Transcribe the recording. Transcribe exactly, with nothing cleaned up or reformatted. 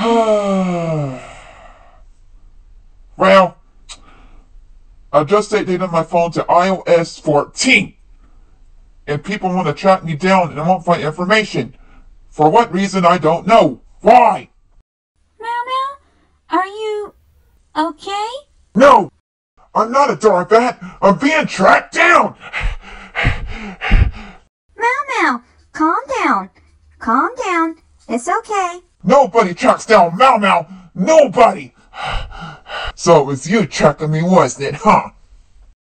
Well, I just updated my phone to i O S fourteen. And people want to track me down and want my information. For what reason, I don't know. Why? Meow Meow, are you okay? No! I'm not a doorbat! I'm being tracked down! Meow Meow, calm down. Calm down. It's okay. Nobody tracks down Meow Meow! Nobody! So it was you tracking me, wasn't it, huh?